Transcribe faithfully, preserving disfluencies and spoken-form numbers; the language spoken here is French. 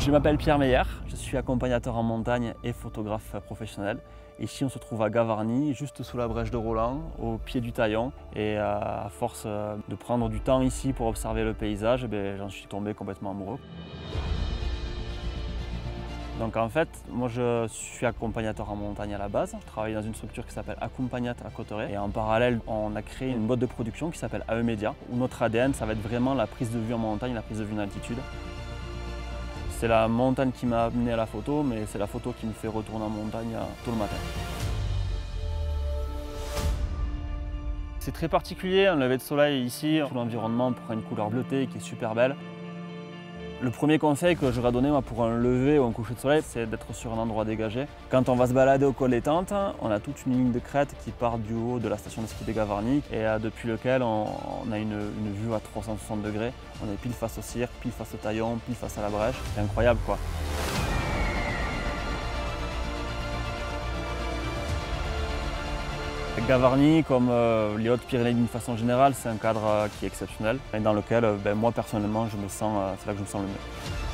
Je m'appelle Pierre Meyer, je suis accompagnateur en montagne et photographe professionnel. Ici on se trouve à Gavarnie, juste sous la brèche de Roland, au pied du Taillon. Et à force de prendre du temps ici pour observer le paysage, eh j'en suis tombé complètement amoureux. Donc en fait, moi je suis accompagnateur en montagne à la base. Je travaille dans une structure qui s'appelle Accompagnat à Cotteret. Et en parallèle, on a créé une boîte de production qui s'appelle A E Media, où notre A D N, ça va être vraiment la prise de vue en montagne, la prise de vue en altitude. C'est la montagne qui m'a amené à la photo, mais c'est la photo qui me fait retourner en montagne tôt le matin. C'est très particulier, un lever de soleil ici, tout l'environnement prend une couleur bleutée qui est super belle. Le premier conseil que j'aurais donné moi, pour un lever ou un coucher de soleil, c'est d'être sur un endroit dégagé. Quand on va se balader au col des Tentes, on a toute une ligne de crête qui part du haut de la station de ski de Gavarnie et euh, depuis lequel on, on a une, une vue à trois cent soixante degrés. On est pile face au cirque, pile face au Taillon, pile face à la brèche. C'est incroyable quoi. Gavarnie, comme euh, les Hautes-Pyrénées d'une façon générale, c'est un cadre euh, qui est exceptionnel et dans lequel euh, ben, moi personnellement je me sens, euh, c'est là que je me sens le mieux.